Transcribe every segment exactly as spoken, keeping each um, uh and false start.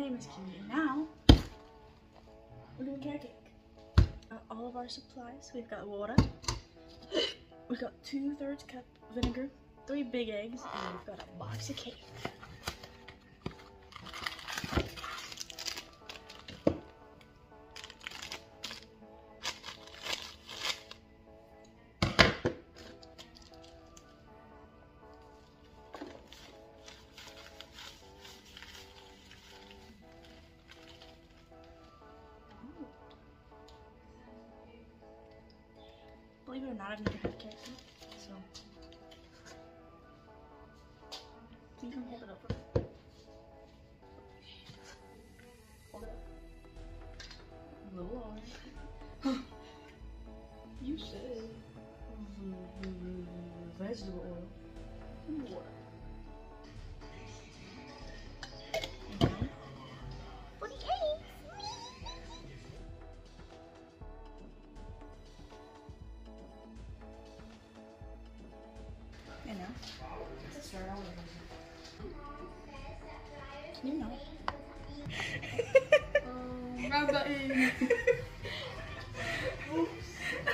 name is Kiwi, and now we're doing carrot cake. Uh, all of our supplies, we've got water, we've got two thirds cup vinegar, three big eggs, and we've got a box of cake. Believe it or not, I've never had carrot cake, so you can hold it up. Hold it up. A little longer. You said vegetable oil and water. Okay. For the eggs. You know. Let's start all over. You know. um, wrong button. Oops.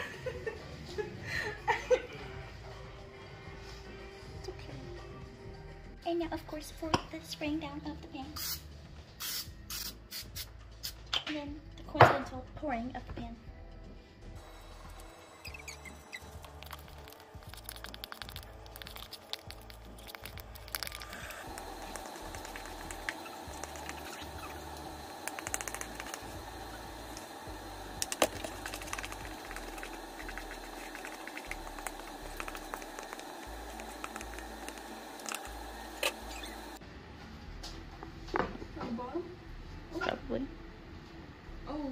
It's okay. And now, of course, pour the spring down of the pan. And then the coincidental pouring of the pan. Bottom? Probably. Oh.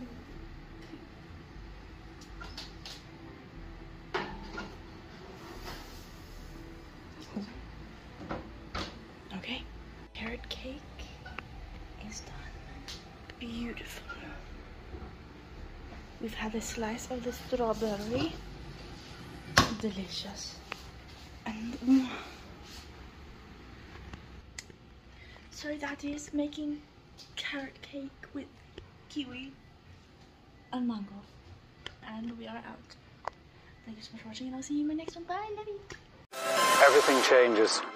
Okay. Carrot cake is done. Beautiful. We've had a slice of the strawberry. Delicious. And mm. So Daddy is making carrot cake with kiwi and mango. And we are out. Thank you so much for watching, and I'll see you in my next one. Bye, love you. Everything changes